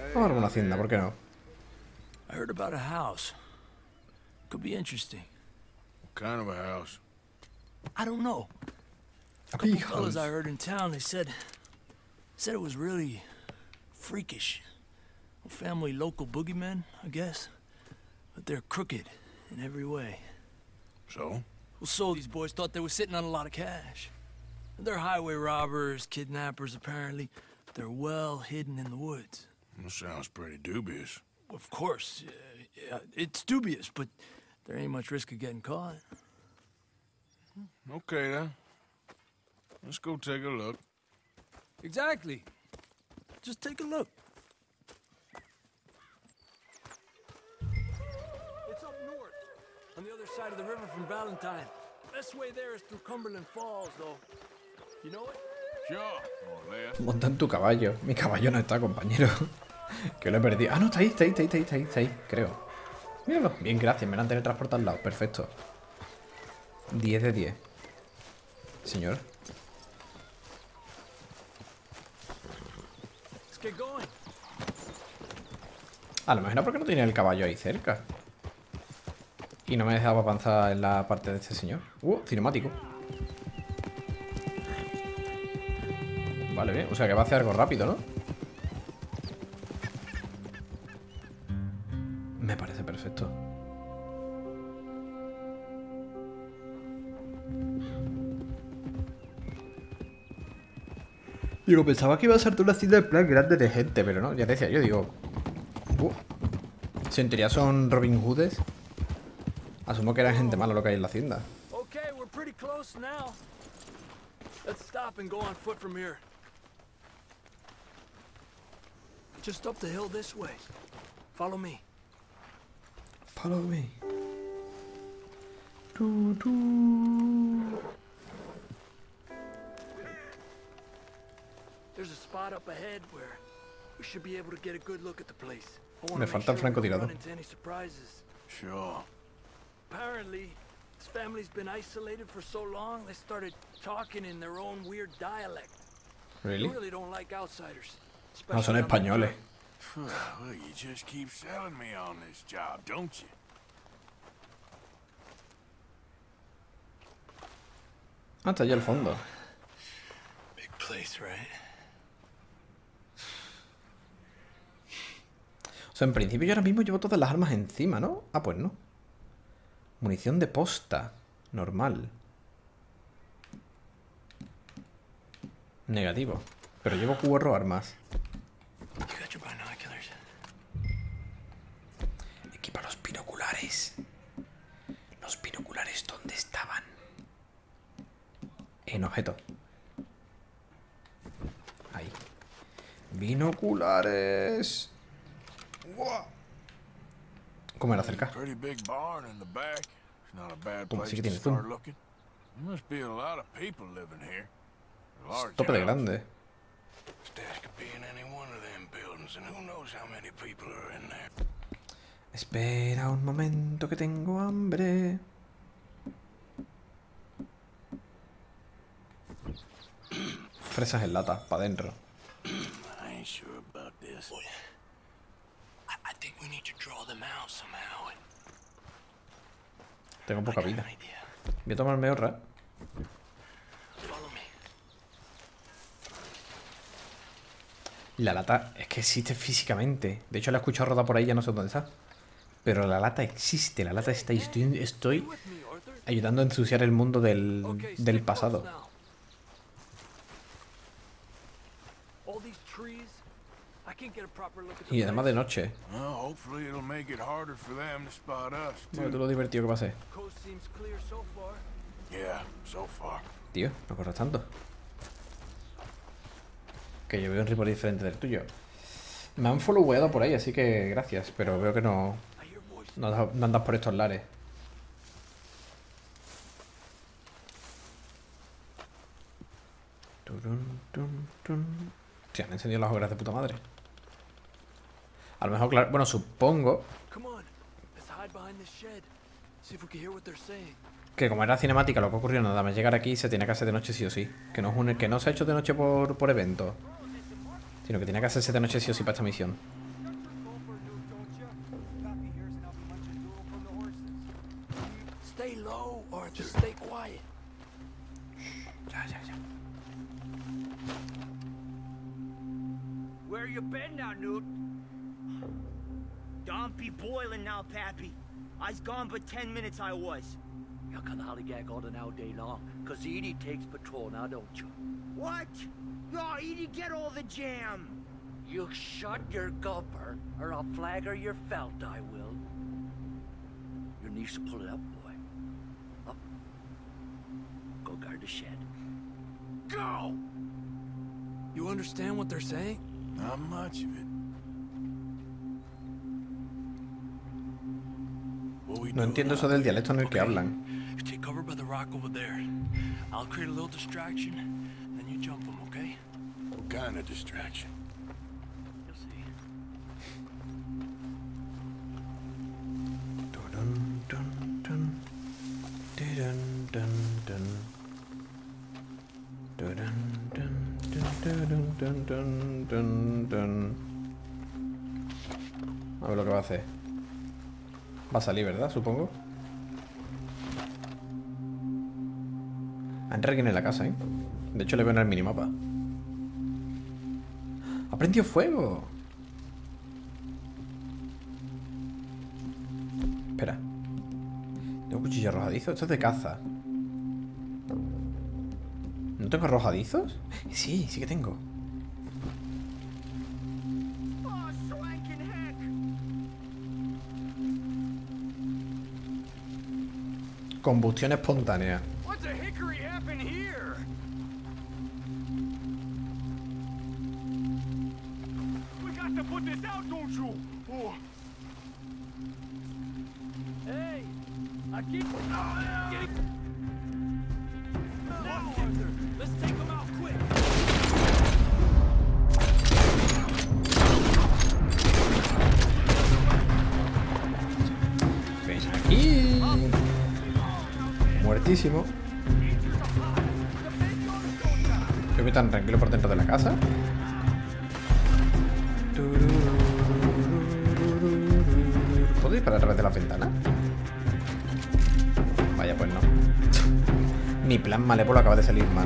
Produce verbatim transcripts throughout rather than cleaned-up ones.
Vamos a una hacienda, ¿por qué no? I heard about a house. Could be interesting. What kind of a house? I don't know. A A couple big fellas house. I heard in town, they said said it was really freakish. A family local boogeymen, I guess. But they're crooked in every way. So? Well, so these boys thought they were sitting on a lot of cash. They're highway robbers, kidnappers, apparently. They're well hidden in the woods. That sounds pretty dubious. Of course, uh, yeah, it's dubious, but there ain't much risk of getting caught. Okay, then. Let's go take a look. Exactly. Just take a look. It's up north, on the other side of the river from Valentine. Best way there is through Cumberland Falls, though. You know it? Sure, more or less. Monta en tu caballo. Mi caballo no está, compañero. Que lo he perdido. Ah, no, está ahí, está ahí, está ahí, está ahí, está ahí, está ahí, creo. Míralo. Bien, gracias. Me lo han teletransportado al lado. Perfecto. diez de diez. Señor. Let's get going. A lo mejor no porque no tenía el caballo ahí cerca. Y no me dejaba avanzar en la parte de este señor. Uh, cinemático. Vale, bien. O sea que va a hacer algo rápido, ¿no? Me parece perfecto. Digo, pensaba que iba a ser toda una ciudad en plan grande de gente, pero no, ya te decía, yo digo... Uh, si en teoría son Robin Hoodes, asumo que eran gente mala lo que hay en la hacienda. Okay, we're pretty close now. Let's stop and go on foot from here. Just up the hill this way. Follow me. Follow me. Du, du. There's a spot up ahead where we should be able to get a good look at the place. I wanna Me make falta el sure we don't francotirador. run into any surprises. Sure. Apparently, this family's been isolated for so long, they started talking in their own weird dialect. They Really? really don't like outsiders. No, son especially on the españoles. journey. Well, you just keep selling me on this job, don't you? Ah, está allá al fondo. Big place, right? O sea, en principio yo ahora mismo llevo todas las armas encima, ¿no? Ah, pues no. Munición de posta. Normal. Negativo. Pero llevo cuatro armas. You got your binoculars. Equipa los binoculares. Los binoculares, ¿dónde estaban? En objeto. Ahí. Binoculares. ¡Guau! ¿Cómo era cerca? Pretty big barn in the back. It's not a bad Como place sí que to tiene start zoom. looking. There must be a lot of people living here. A large Tope de house. grande. Stash could be in any one of them buildings, and who knows how many people are in there. Espera un momento que tengo hambre. Fresas en lata, para adentro. I ain't sure about this. I, I think we need to draw them out somehow. Tengo poca vida. An idea. Voy a tomarme otra. Follow me. La lata es que existe físicamente. De hecho la he escuchado rodar por ahí, ya no sé dónde está. Pero la lata existe, la lata está ahí. Estoy, estoy With me, Arthur. ayudando a ensuciar el mundo del, Okay, del stay pasado. close now. All these trees, I can't get a proper look at the Y además de place. noche. Well, hopefully it'll make it harder for them to spot us, Bueno, too. tú lo divertido que va a ser. Coast seems clear so far. Yeah, so far. Tío, no corras tanto. Que yo veo un ripor diferente del tuyo. Me han followado por ahí, así que gracias. Pero veo que no, I hear voices. no, andas- no andas por estos lares. Turun, tun, tun. Hostia, han encendido las hogueras de puta madre. A lo mejor, claro, bueno, supongo Come on, let's hide behind this shed. See if we can hear what they're saying. que como era cinemática lo que ocurrió nada más llegar aquí se tiene que hacer de noche sí o sí. Que no, es un, que no se ha hecho de noche por, por evento, sino que tiene que hacerse de noche sí o sí para esta misión. you been now, Newt? Don't be boiling now, Pappy. I's gone but ten minutes I was. You can hollygag all the now day long, cause Edie takes patrol now, don't you? What? No, Edie, get all the jam. You shut your gulper, or I'll flagger your felt, I will. Your niece will pull it up, boy. Up. Go guard the shed. Go! You understand what they're saying? Not much of it. What we No doing entiendo eso out del there? dialecto en el que hablan. You take cover by the rock over there. I'll create a little distraction, then you jump them, okay? What kind of distraction? You'll see. Dun, dun, dun. Dun, dun, dun. Dun, dun, dun, dun, dun, dun, dun. A ver lo que va a hacer. Va a salir, ¿verdad? Supongo. Entra alguien en la casa, ¿eh? De hecho le veo en el minimapa. ¡Ha prendido fuego! Espera. ¿Tengo cuchillo arrojadizo? Esto es de caza. ¿No tengo arrojadizos? Sí, sí que tengo. Oh, swanking heck. Combustión espontánea. What's a hickory happen here? We got to put this out, don't you? Oh. Hey! I keep... Now, Arthur, let's take them out quick. Ven aquí. Muertísimo. Yo voy tan tranquilo por dentro de la casa. ¿Puedo disparar a través de la ventana? Vaya, pues no. Mi plan malévolo acaba de salir mal.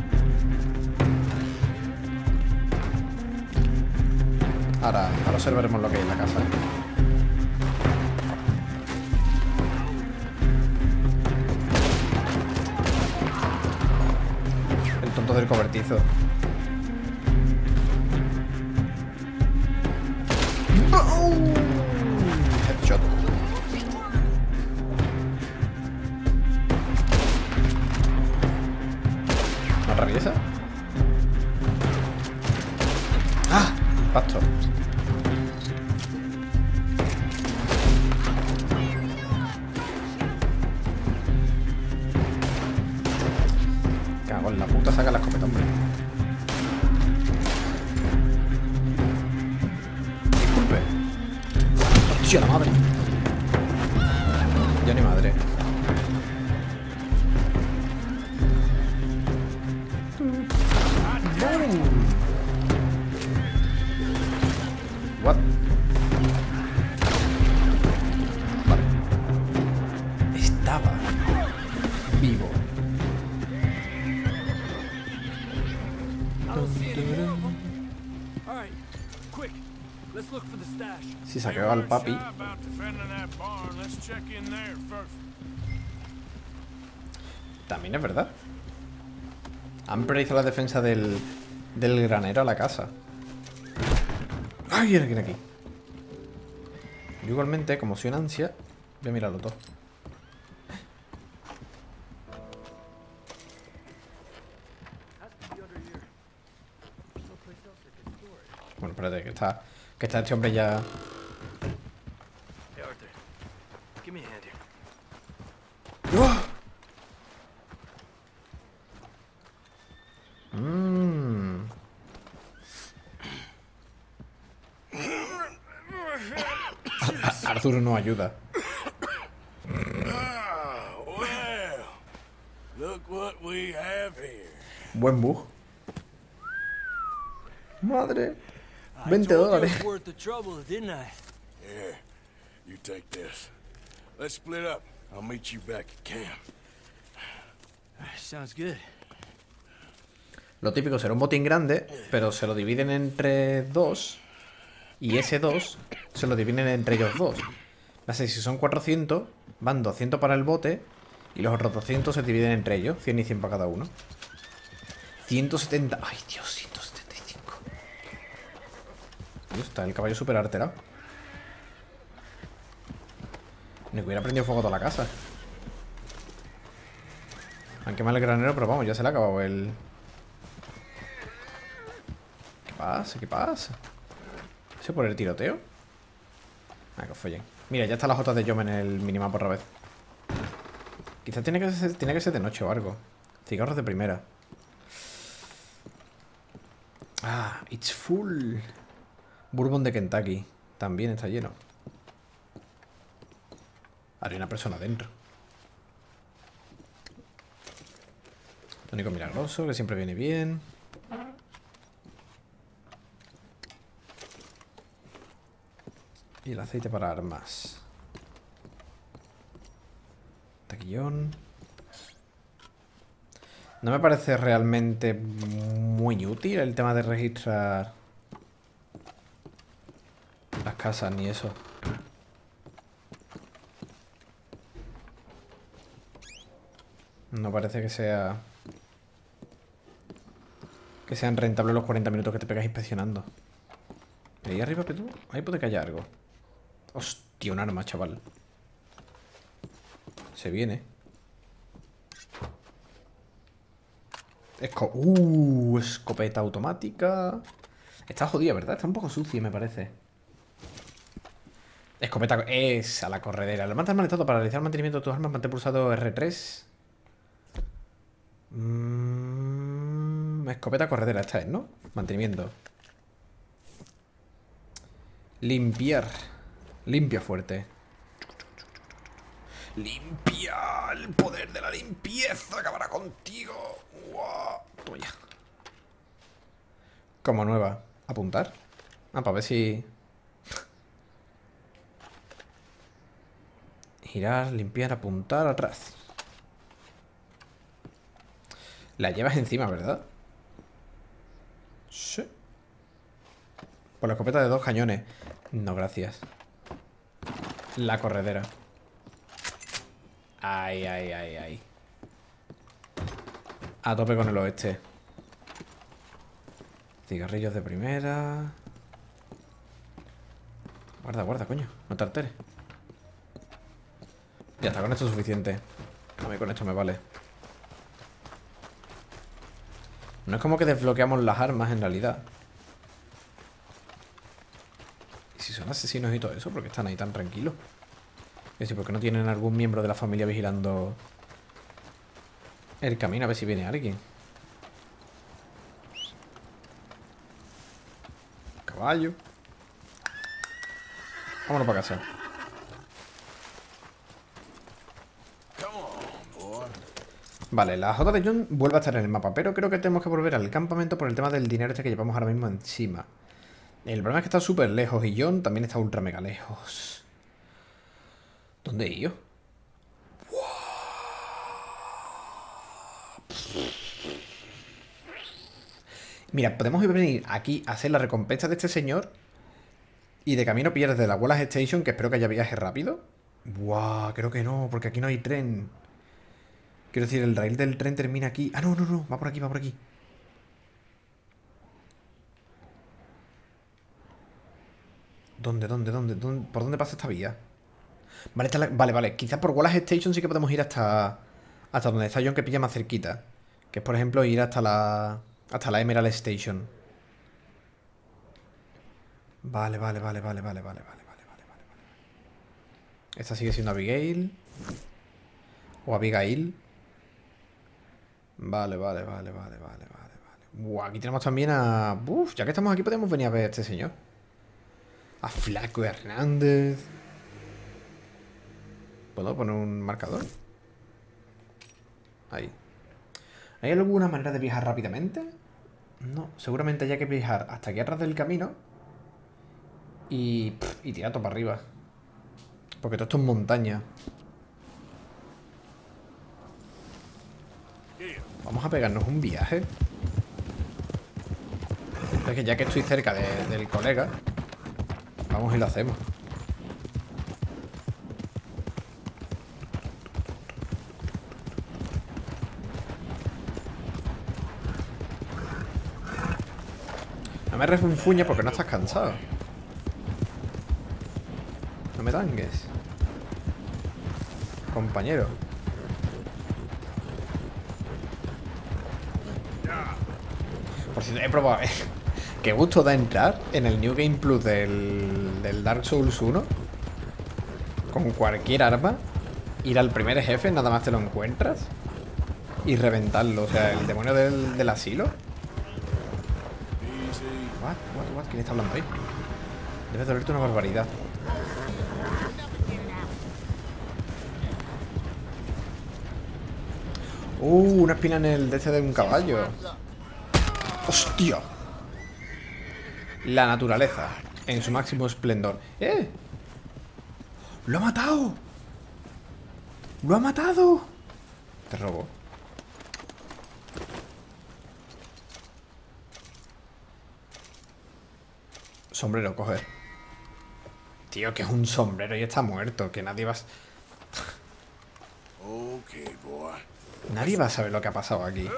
Ahora, ahora observaremos lo que hay en la casa. El tonto del cobertizo. Headshot. ¿No atraviesa? ¡Ah! Impacto. Cago en la puta, saca la escopeta, hombre. Disculpe. ¡Hostia, la madre! Yo ni madre. What? Vale. Estaba vivo. I don't see any more of them. All right, quick. Let's look for the stash. Si saqueo al papi. Shy about defending that barn. Let's check in there first. También es verdad. Han priorizado la defensa del, del granero a la casa. ¡Ay! Viene alguien aquí. Yo igualmente, como soy un ansia, voy a mirarlo todo. Bueno, espérate, que está, que está este hombre ya... Hey, Arthur, give me a hand here. ¡Oh! Mmm. Arturo no ayuda. Ah, well. Look what we have here. Buen bug. Madre. I veinte told you dólares. it was worth the trouble, didn't I? Yeah, you take this. Let's split up. I'll meet you back at camp. Sounds good. Lo típico será un botín grande, pero se lo dividen entre dos. Y ese dos se lo dividen entre ellos dos. Así, si son cuatrocientos, van doscientos para el bote. Y los otros doscientos se dividen entre ellos. cien y cien para cada uno. ciento setenta. Ay, Dios, ciento setenta y cinco. Dios, está el caballo súper alterado. Ni que hubiera prendido fuego a toda la casa. Han quemado el granero, pero vamos, ya se le ha acabado el... ¿Qué pasa? ¿Qué pasa? ¿Se por el tiroteo? Ah, que os follen. Mira, ya está la J de Yom en el minimapa otra vez. Quizás tiene que ser, tiene que ser de noche o algo. Cigarros de primera. Ah, it's full. Bourbon de Kentucky. También está lleno. Ahora hay una persona dentro. Tónico milagroso, que siempre viene bien. Y el aceite para armas. Taquillón. No me parece realmente muy útil el tema de registrar las casas ni eso. No parece que sea... que sean rentables los cuarenta minutos que te pegas inspeccionando. ¿Y ahí arriba, Petú? Ahí puede que haya algo. Hostia, un arma, chaval. Se viene. Esco uh, escopeta automática. Está jodida, ¿verdad? Está un poco sucia, me parece. Escopeta... Esa, la corredera. Levanta el manetado para realizar el mantenimiento de tus armas. Mantén pulsado R tres. Mm, escopeta corredera, esta es, ¿no? Mantenimiento. Limpiar. Limpia fuerte. Limpia. El poder de la limpieza acabará contigo. Wow. Toma ya. Como nueva. Apuntar. Ah, para ver si... Girar, limpiar, apuntar, atrás. La llevas encima, ¿verdad? Sí. Por la escopeta de dos cañones. No, gracias. La corredera. Ay, ay, ay, ay. A tope con el oeste. Cigarrillos de primera. Guarda, guarda, coño. No te alteres. Ya está, con esto es suficiente. A mí con esto me vale. No es como que desbloqueamos las armas en realidad. ¿Y si son asesinos y todo eso? ¿Por qué están ahí tan tranquilos? Es decir, ¿por qué no tienen algún miembro de la familia vigilando el camino a ver si viene alguien? Caballo. Vámonos para casa. Vale, la J de John vuelve a estar en el mapa, pero creo que tenemos que volver al campamento por el tema del dinero este que llevamos ahora mismo encima. El problema es que está súper lejos y John también está ultra mega lejos. ¿Dónde he ido? Mira, podemos venir aquí a hacer la recompensa de este señor y de camino pillar de la Wallace Station, que espero que haya viaje rápido. Buah, creo que no, porque aquí no hay tren. Quiero decir, el rail del tren termina aquí. Ah, no, no, no, va por aquí, va por aquí. ¿Dónde, dónde, dónde? dónde ¿Por dónde pasa esta vía? Vale, está la... vale, vale. Quizás por Wallace Station sí que podemos ir hasta... hasta donde está John, que pilla más cerquita. Que es, por ejemplo, ir hasta la... hasta la Emerald Station. Vale, vale, vale, vale, vale, vale, vale, vale, vale, vale. Esta sigue siendo Abigail. O Abigail. Vale, vale, vale, vale, vale, vale, vale. Buah, aquí tenemos también a... Uf, ya que estamos aquí podemos venir a ver a este señor. A Flaco Hernández. ¿Puedo poner un marcador? Ahí. ¿Hay alguna manera de viajar rápidamente? No, seguramente haya que viajar hasta aquí atrás del camino. Y... Pff, y tirar todo para arriba. Porque todo esto es montaña. Vamos a pegarnos un viaje. Es que ya que estoy cerca de, del colega, vamos y lo hacemos. No me refunfuñes porque no estás cansado. No me tangues, compañero. Por cierto, he probado. Eh. Qué gusto da entrar en el New Game Plus del, del Dark Souls uno con cualquier arma, ir al primer jefe, nada más te lo encuentras, y reventarlo. O sea, el demonio del, del asilo. What, what, what? ¿Quién está hablando ahí? Debe dolerte una barbaridad. Uh, una espina en el D C de un caballo. ¡Hostia! La naturaleza en su máximo esplendor. ¡Eh! ¡Lo ha matado! ¡Lo ha matado! Te robo. Sombrero, coger. Tío, que es un sombrero y está muerto. Que nadie va a... Okay, boy. Nadie va a saber lo que ha pasado aquí.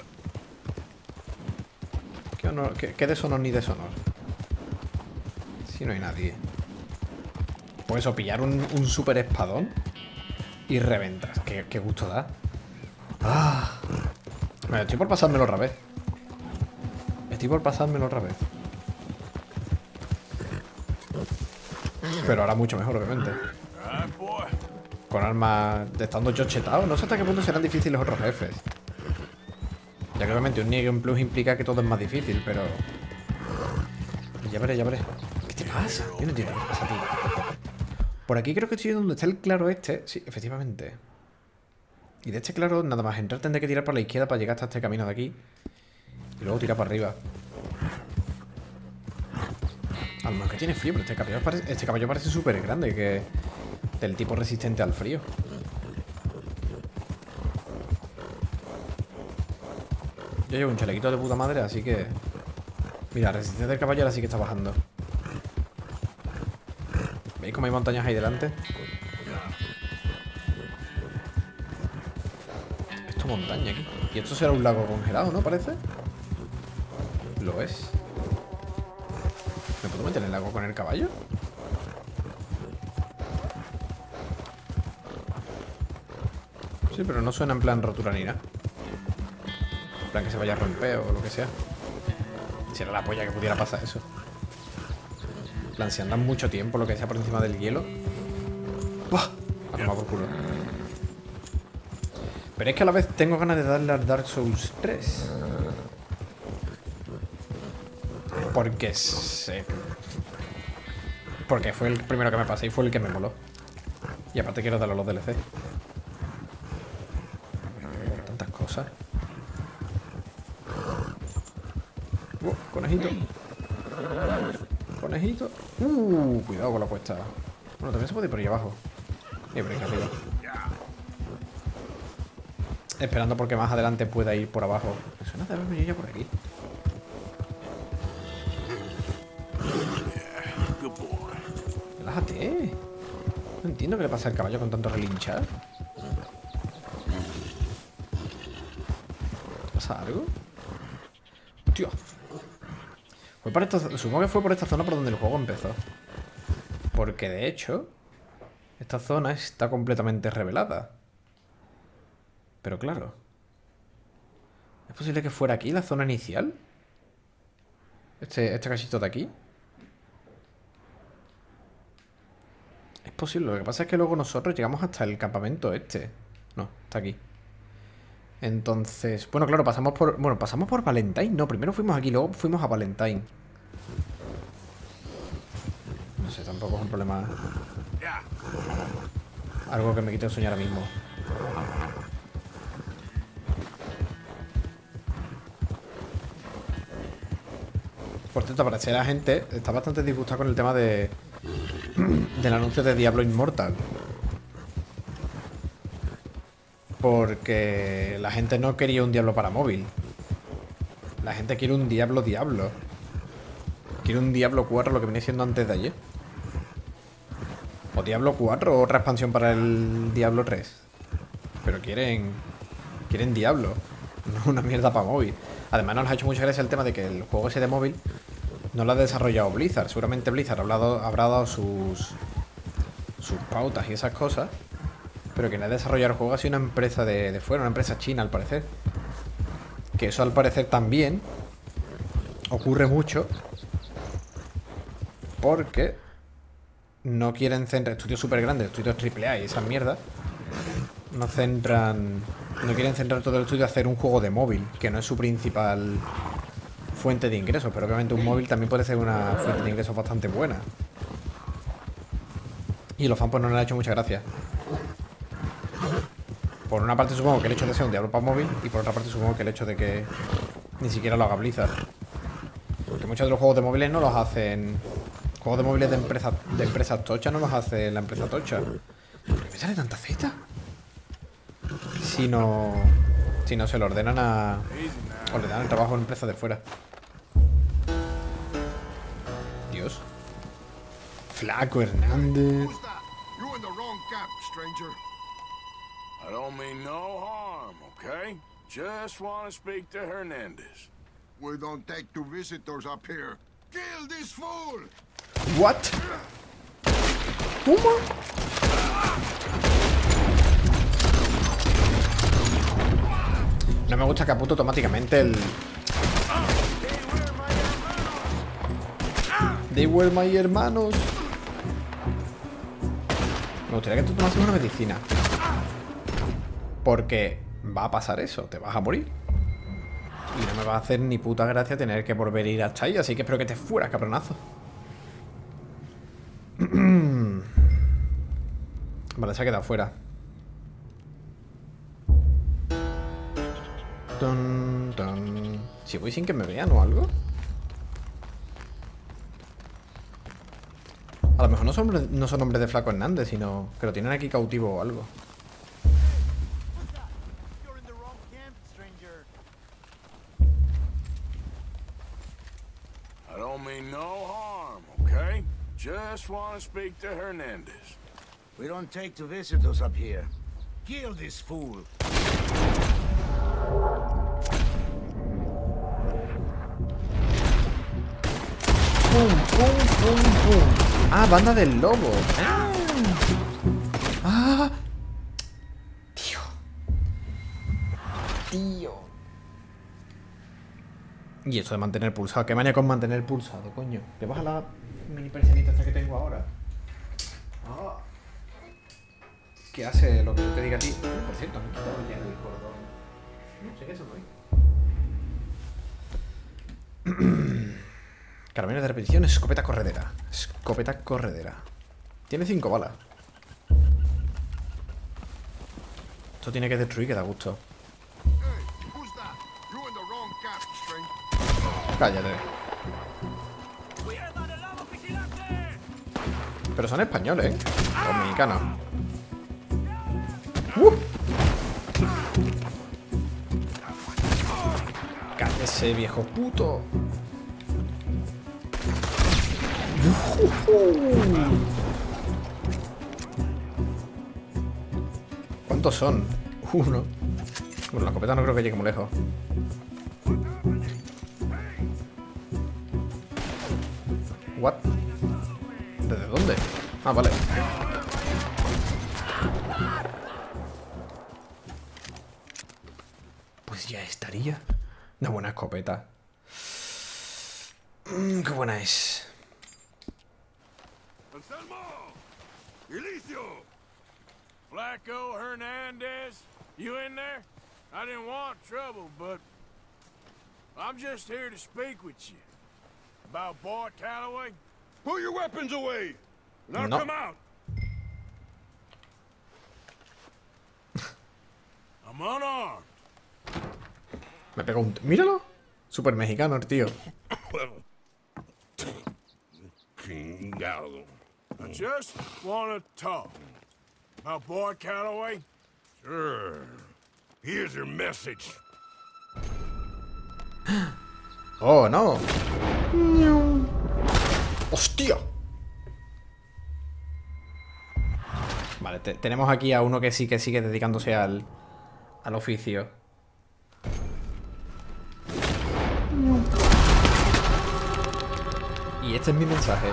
¿Qué, honor, qué, qué deshonor ni deshonor? Si no hay nadie. Pues eso, pillar un, un super espadón y reventas. Qué, qué gusto da. Ah. Bueno, estoy por pasármelo otra vez. Estoy por pasármelo otra vez. Pero ahora mucho mejor, obviamente. Con armas de estando yo chetado. No sé hasta qué punto serán difíciles los otros jefes. Ya que obviamente un New Game Plus implica que todo es más difícil, pero... Ya veré, ya veré. ¿Qué te pasa? Yo no entiendo qué te pasa a ti. Por aquí creo que estoy donde está el claro este. Sí, efectivamente. Y de este claro, nada más entrar tendré que tirar por la izquierda para llegar hasta este camino de aquí. Y luego tirar para arriba. A lo mejor que tiene frío, pero este caballo parece, este caballo parece súper grande, que... Del tipo resistente al frío. Yo llevo un chalequito de puta madre, así que... Mira, la resistencia del caballo ahora sí que está bajando. ¿Veis cómo hay montañas ahí delante? Esto es montaña aquí. Y esto será un lago congelado, ¿no? Parece. Lo es. ¿Me puedo meter en el lago con el caballo? Sí, pero no suena en plan rotura ni nada. En plan que se vaya a romper o lo que sea. Si era la polla que pudiera pasar eso. En plan, si andan mucho tiempo lo que sea por encima del hielo. ¡Buah! A tomar por culo. Pero es que a la vez tengo ganas de darle al Dark Souls tres. Porque sé... Porque fue el primero que me pasé y fue el que me moló. Y aparte quiero darle a los D L C. Tantas cosas. Uh, conejito. Conejito. Uh, cuidado con la puesta. Bueno, también se puede ir por ahí abajo. Y por ahí arriba. Esperando porque más adelante pueda ir por abajo. Me suena de haber venido ya por aquí. Relájate. No entiendo qué le pasa al caballo con tanto relinchar. ¿Pasa algo? Tío. Fue para esta, supongo que fue por esta zona por donde el juego empezó. Porque de hecho, esta zona está completamente revelada. Pero claro, ¿es posible que fuera aquí la zona inicial? Este, este cachito de aquí. Es posible, lo que pasa es que luego nosotros llegamos hasta el campamento este. No, está aquí. Entonces, bueno, claro, pasamos por... Bueno, pasamos por Valentine. No, primero fuimos aquí, luego fuimos a Valentine. No sé, tampoco es un problema. Algo que me quite el sueño ahora mismo. Por cierto, parece que la gente está bastante disgustada con el tema de... del anuncio de Diablo Immortal. Porque la gente no quería un Diablo para móvil. La gente quiere un Diablo Diablo. Quiero un Diablo cuatro, lo que viene siendo antes de ayer. O Diablo cuatro o otra expansión para el Diablo tres. Pero quieren... Quieren Diablo. No una mierda para móvil. Además nos ha hecho mucha gracia el tema de que el juego ese de móvil no lo ha desarrollado Blizzard. Seguramente Blizzard habrá dado, habrá dado sus... sus pautas y esas cosas. Pero quien ha desarrollado el juego ha sido una empresa de, de fuera, una empresa china al parecer. Que eso al parecer también ocurre mucho porque no quieren centrar estudios súper grandes, estudios triple A y esas mierdas. No centran... No quieren centrar todo el estudio a hacer un juego de móvil, que no es su principal fuente de ingresos. Pero obviamente un móvil también puede ser una fuente de ingresos bastante buena. Y los fans pues no les ha hecho mucha gracia. Por una parte supongo que el hecho de ser un Diablo para móvil, y por otra parte supongo que el hecho de que ni siquiera lo haga Blizzard. Porque muchos de los juegos de móviles no los hacen... Juegos de móviles de empresas de empresas tochas no los hace la empresa tocha. ¿Por qué me sale tanta Z? Si no... Si no se lo ordenan a... O le dan el trabajo a una empresa de fuera. Dios. Flaco Hernández. You're in the wrong camp, stranger. I don't mean no harm, okay? Just want to speak to Hernandez. We don't take to visitors up here. Kill this fool! What? ¿Cómo? No me gusta que apunte automáticamente el... They were my hermanos. Me gustaría que tú tomases una medicina. Porque va a pasar eso, te vas a morir. Y no me va a hacer ni puta gracia tener que volver a ir hasta ahí. Así que espero que te fueras, cabronazo. Vale, se ha quedado fuera. Dun, dun. Si voy sin que me vean o algo. A lo mejor no son, no son hombres de Flaco Hernández, sino que lo tienen aquí cautivo o algo. I don't mean no harm, okay? Just want to speak to Hernandez. We don't take to visitors up here. Kill this fool. Pum, pum, pum, pum. Ah, banda del lobo. Ah. Ah. Tío. Tío. Y esto de mantener pulsado. ¿Qué manía con mantener pulsado, coño? ¿Te vas a la mini persianita esta que tengo ahora? Ah. ¿Qué hace lo que yo te diga a ti? Por cierto, me he quitado ya el cordón. No sé qué es eso, ¿no? Carabineros de repetición, escopeta corredera. Escopeta corredera. Tiene cinco balas. Esto tiene que destruir, que da gusto. Cállate. Pero son españoles, ¿eh? Los mexicanos. ¡Uh! Cállese, viejo puto. ¿Cuántos son? Uno. Bueno, la escopeta no creo que llegue muy lejos. What? ¿Desde dónde? Ah, vale. Pues ya estaría. Una buena escopeta. Mm, qué buena es. Anselmo! Elicio! Flaco Hernandez, you in there? I didn't want trouble, but I'm just here to speak with you. About Boy Calloway? Pull your weapons away! And I'll No. come out! I'm unarmed. Me pegó un... ¡Míralo! Súper mexicano el tío. Chingado. I just want to talk. About Boy Calloway? Sure. Here's your message. Oh, no. ¡Hostia! Vale, te tenemos aquí a uno que sí que sigue dedicándose al, al oficio. Y este es mi mensaje.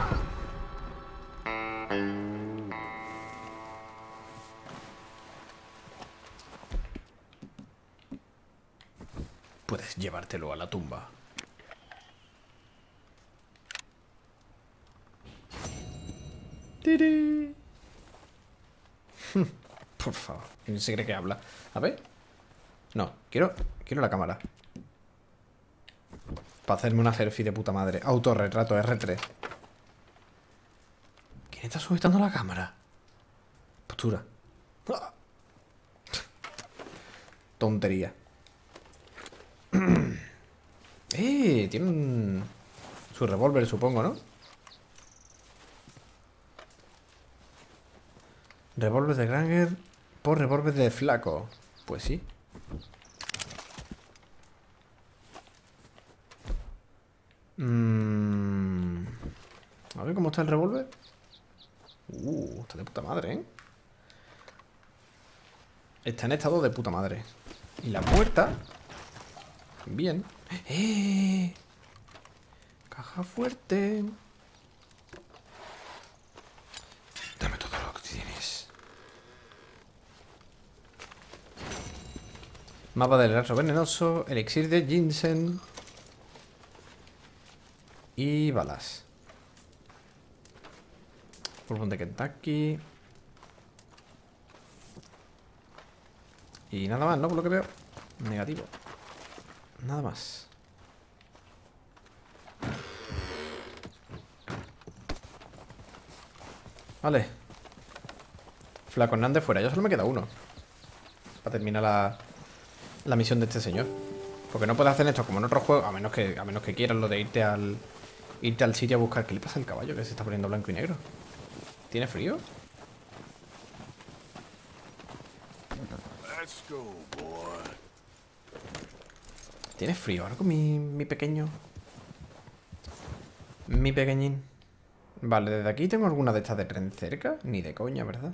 Puedes llevártelo a la tumba. ¡Tiri! Por favor, ¿quién se cree que habla? A ver. No, quiero, quiero la cámara. Para hacerme una selfie de puta madre. Autorretrato R tres. ¿Quién está sujetando la cámara? Postura. ¡Ah! Tontería. Eh, tiene un... su revólver, supongo, ¿no? Revólver de Granger por revólver de Flaco. Pues sí. Mm. A ver cómo está el revólver. Uh, está de puta madre, ¿eh? Está en estado de puta madre. Y la puerta... Bien. ¡Eh! Caja fuerte. Dame todo lo que tienes. Mapa del rastro venenoso. Elixir de ginseng. Y balas. Bourbon de Kentucky. Y nada más, ¿no? Por lo que veo. Negativo. Nada más. Vale. Flaco Hernández fuera. Ya solo me queda uno para terminar la, la misión de este señor. Porque no puedes hacer esto como en otros juegos. A menos que, a menos que quieras lo de irte al Irte al sitio a buscar. ¿Qué le pasa al caballo que se está poniendo blanco y negro? ¿Tiene frío? Let's go, boy. ¿Tiene frío algo mi, mi pequeño? Mi pequeñín. Vale, desde aquí tengo alguna de estas de tren cerca. Ni de coña, ¿verdad?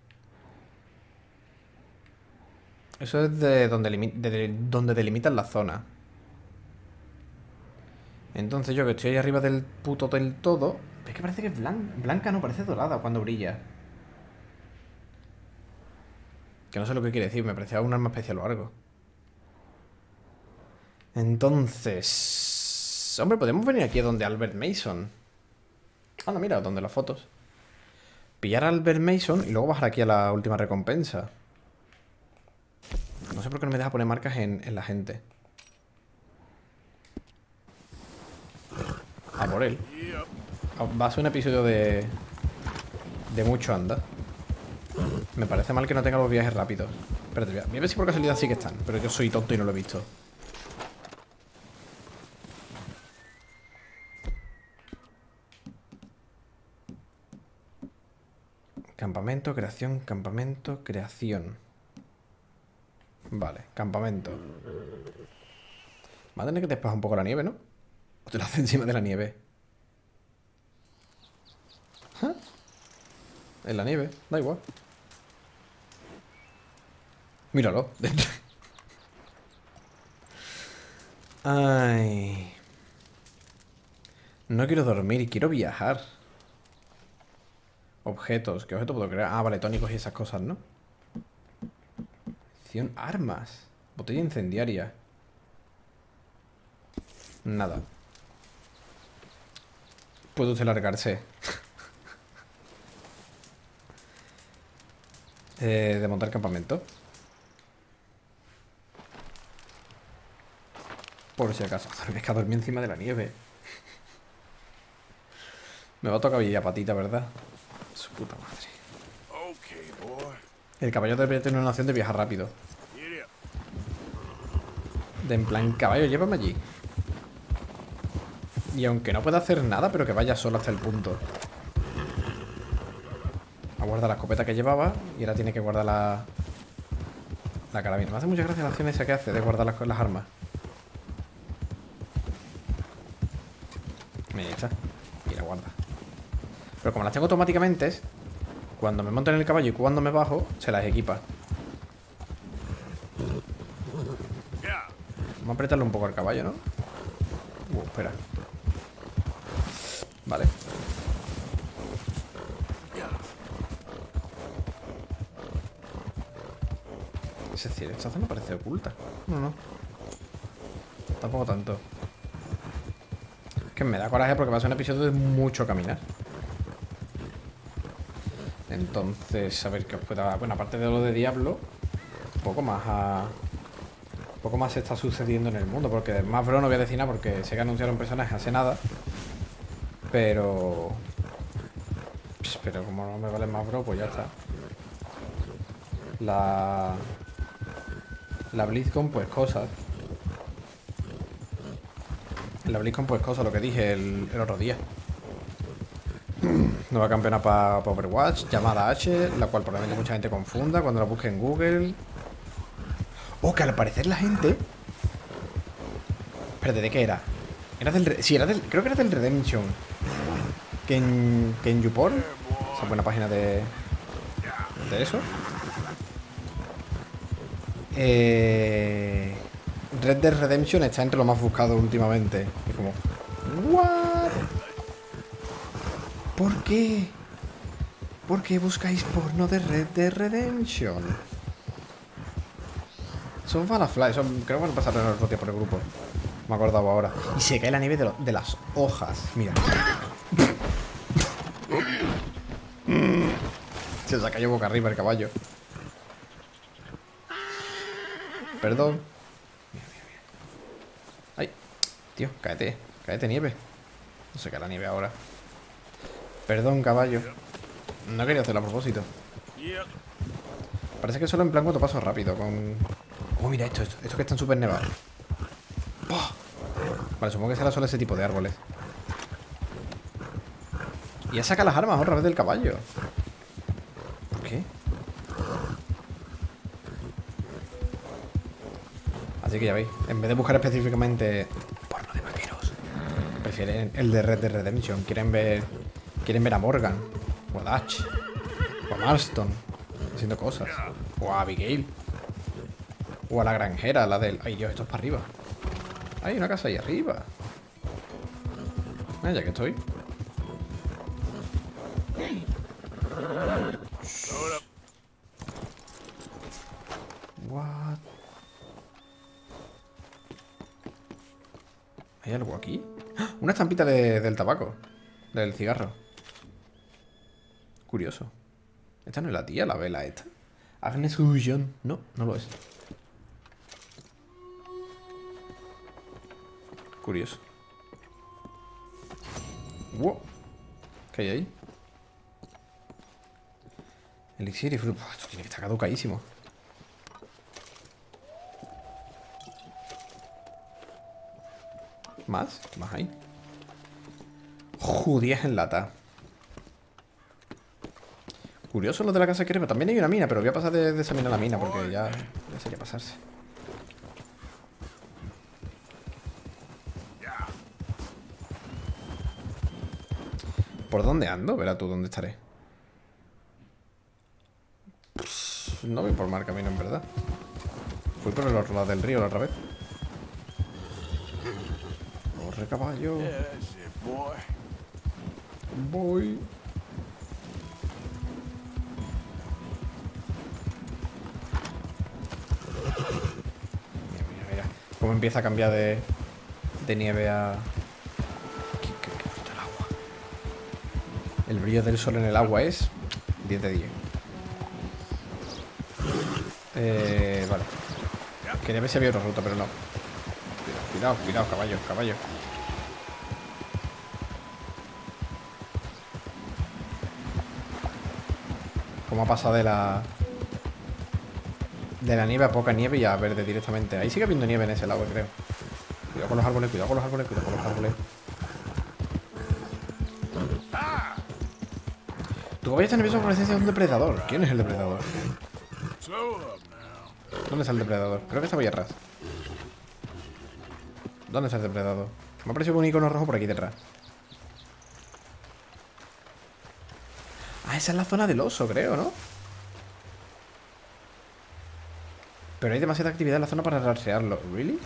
Eso es de donde, de donde delimitan la zona. Entonces yo que estoy ahí arriba del puto del todo... Es que parece que es blanca, blanca no, parece dorada cuando brilla. Que no sé lo que quiere decir, me parecía un arma especial o algo. Entonces... Hombre, podemos venir aquí a donde Albert Mason. Anda, mira, donde las fotos. Pillar a Albert Mason y luego bajar aquí a la última recompensa. No sé por qué no me deja poner marcas en, en la gente. A por él. Va a ser un episodio de... De mucho anda. Me parece mal que no tenga los viajes rápidos. Espérate, voy a, voy a ver si por casualidad sí que están. Pero yo soy tonto y no lo he visto. Campamento, creación, campamento, creación. Vale, campamento. Va a tener que despejar un poco la nieve, ¿no? O te lo hace encima de la nieve. ¿Ah? En la nieve, da igual. Míralo. Ay. No quiero dormir, quiero viajar. Objetos. ¿Qué objeto puedo crear? Ah, vale, tónicos y esas cosas, ¿no? Acción, armas. Botella incendiaria. Nada. Puede usted largarse. eh, de montar campamento. Por si acaso. Es que dormí encima de la nieve. Me va a tocar villa patita, ¿verdad? Su puta madre. Okay, boy. El caballo debería tener una opción de viajar rápido. De en plan, caballo, llévame allí. Y aunque no pueda hacer nada, pero que vaya solo hasta el punto. Aguarda la escopeta que llevaba y ahora tiene que guardar la... La carabina. Me hace mucha gracia la acción esa que hace de guardar las, las armas. Ahí está. Y la guarda. Pero como las tengo automáticamente, cuando me monto en el caballo y cuando me bajo, se las equipa. Vamos a apretarle un poco al caballo, ¿no? Uh, espera. Vale. Es decir, esta zona parece oculta. No, no. Tampoco tanto. Es que me da coraje porque va a ser un episodio de mucho caminar. Entonces, a ver qué os pueda... Bueno, aparte de lo de Diablo, un poco más a... Un poco más está sucediendo en el mundo. Porque del más bro no voy a decir nada porque sé que anunciaron personajes hace nada. Pero... Pero como no me vale más bro, pues ya está. La... La BlizzCon, pues cosas. La BlizzCon, pues cosas, lo que dije el, el otro día. Nueva campeona para pa Overwatch, llamada H, la cual probablemente mucha gente confunda cuando la busque en Google. Oh, que al parecer la gente... Espérate, ¿de qué era? Era del... Sí, era del... Creo que era del Redemption. Que en... Que en YouPorn, esa buena página de... De eso. Eh... Red Dead Redemption está entre lo más buscado últimamente. Es como... ¿What? ¿Por qué? ¿Por qué buscáis porno de Red Dead Redemption? Son Falafly, son... Creo que van a pasar en el otro día por el grupo. Me he acordado ahora. Y se cae la nieve de, lo, de las hojas. Mira. Se ha caído boca arriba el caballo. Perdón. Mira, mira, mira. Ay, tío, cáete. Cáete, nieve. No se cae la nieve ahora. Perdón, caballo. No quería hacerlo a propósito. Parece que solo en plan cuando paso rápido con... Oh, mira esto, esto, esto que están súper nevados. ¡Oh! Vale, supongo que será solo ese tipo de árboles. Y ya saca las armas otra vez del caballo. ¿Por qué? Así que ya veis, en vez de buscar específicamente porno de vaqueros, prefieren el de Red Dead Redemption. Quieren ver... Quieren ver a Morgan, o a Dutch, o a Marston haciendo cosas, o a Abigail, o a la granjera, la del... Ay, Dios, esto es para arriba. Hay una casa ahí arriba. Ah, ya que estoy. What? ¿Hay algo aquí? ¡Ah! Una estampita de, del tabaco, del cigarro. Curioso. ¿Esta no es la tía, la vela esta? Agnes Hujon. No, no lo es. Curioso. Wow. ¿Qué hay ahí? Elixir y fruto. Esto tiene que estar caducadísimo. ¿Más? ¿Más ahí? Judías en lata. Curioso lo de la casa de crema. También hay una mina, pero voy a pasar de, de examinar la mina porque ya, ya sería pasarse. ¿Por dónde ando? Verá tú dónde estaré. Pues no voy por mal camino, en verdad. Fui por el otro lado del río la otra vez. Corre, caballo. Voy. Cómo empieza a cambiar de, de nieve a... Qué, qué, qué bonito el agua. El brillo del sol en el agua es diez de diez. Eh, vale. Quería ver si había otra ruta, pero no. Cuidado, cuidado, caballo, caballo. Cómo ha pasado de la... De la nieve a poca nieve y a verde directamente. Ahí sigue habiendo nieve en ese lago, creo. Cuidado con los árboles, cuidado con los árboles, cuidado con los árboles. Tu caballo está nervioso por la presencia de un depredador. ¿Quién es el depredador? ¿Dónde está el depredador? Creo que estaba ahí atrás. ¿Dónde está el depredador? Me ha parecido un icono rojo por aquí detrás. Ah, esa es la zona del oso, creo, ¿no? Pero hay demasiada actividad en la zona para rastrearlo. ¿Really?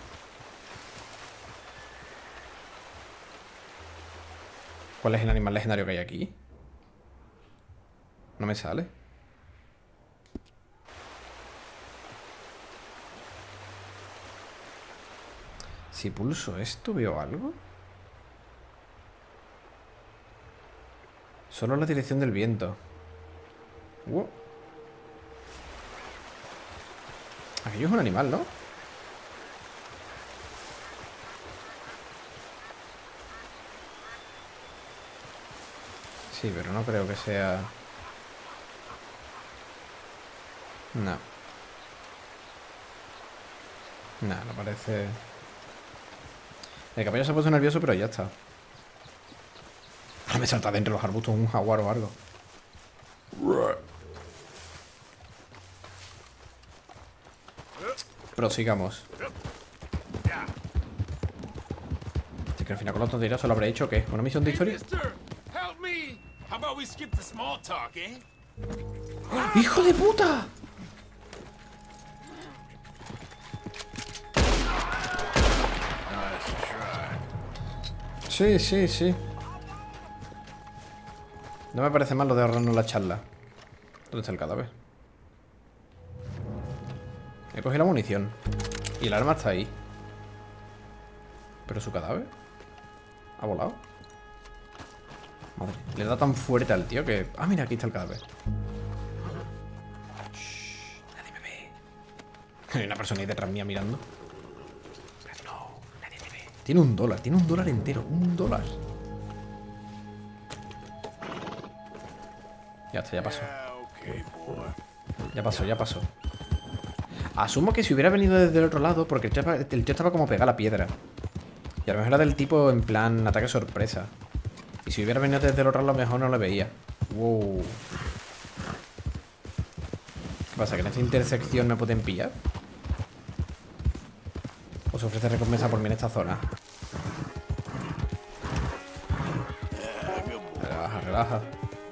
¿Cuál es el animal legendario que hay aquí? No me sale. Si pulso esto, ¿veo algo? Solo la dirección del viento. Wow. Aquello es un animal, ¿no? Sí, pero no creo que sea... No. No, no parece... El caballo se ha puesto nervioso, pero ya está. Ahora me salta dentro de los arbustos un jaguar o algo. Prosigamos. Así que al final con los tonterías solo habré hecho ¿qué? ¿Una misión de historia? ¡Hijo de puta! Sí, sí, sí. No me parece mal lo de ahorrarnos la charla. ¿Dónde está el cadáver? He cogido la munición. Y el arma está ahí. ¿Pero su cadáver? ¿Ha volado? Madre, le da tan fuerte al tío que... Ah, mira, aquí está el cadáver. Shh, nadie me ve. Hay una persona ahí detrás mía mirando. Pero no, nadie me ve. Tiene un dólar, tiene un dólar entero. Un dólar. Ya está, ya pasó. Ya pasó, ya pasó. Asumo que si hubiera venido desde el otro lado, porque el tío, el tío estaba como pegado a la piedra. Y a lo mejor era del tipo en plan ataque sorpresa. Y si hubiera venido desde el otro lado, a lo mejor no lo veía. Wow. ¿Qué pasa? ¿Que en esta intersección me pueden pillar? ¿O se ofrece recompensa por mí en esta zona? Relaja, relaja.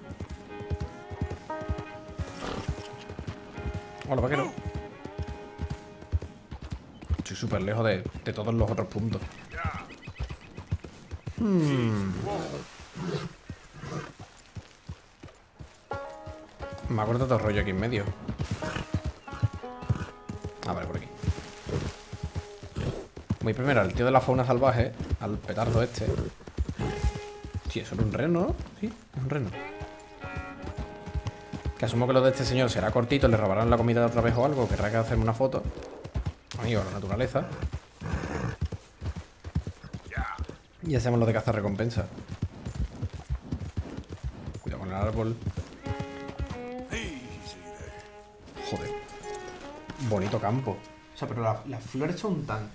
Hola, vaquero. Estoy súper lejos de, de todos los otros puntos. Hmm. Me ha cortado todo el rollo aquí en medio. A ver, por aquí. Voy primero al tío de la fauna salvaje, al petardo este. Sí, eso es un reno, ¿no? Sí, es un reno. Que asumo que lo de este señor será cortito, le robarán la comida de otra vez o algo, querrá que hacerme una foto. Amigo, la naturaleza. Y hacemos lo de cazar recompensa. Cuidado con el árbol. Joder. Bonito campo. O sea, pero la, las flores son tan...